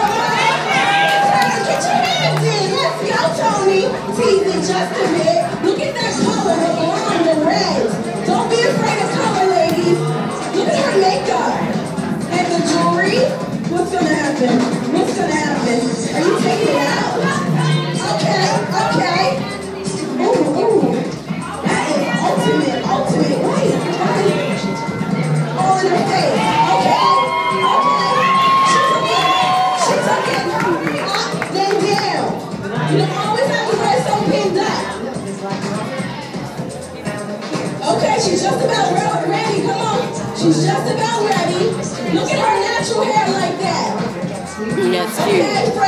Get your hands in. Let's go, Tony. Tease it just a bit. Look at that color, the blonde and red. Don't be afraid of color, ladies. Look at her makeup. And the jewelry. What's going to happen? What's going to happen? Are you taking it out? Okay, okay. Ooh, ooh. That is ultimate. Wait. All in her face. Okay. She took it. Up, then down. You don't always have to wear so pinned up. Okay, she's just about ready. Come on. She's just about ready. Look at her natural hair like that. That's cute. Okay,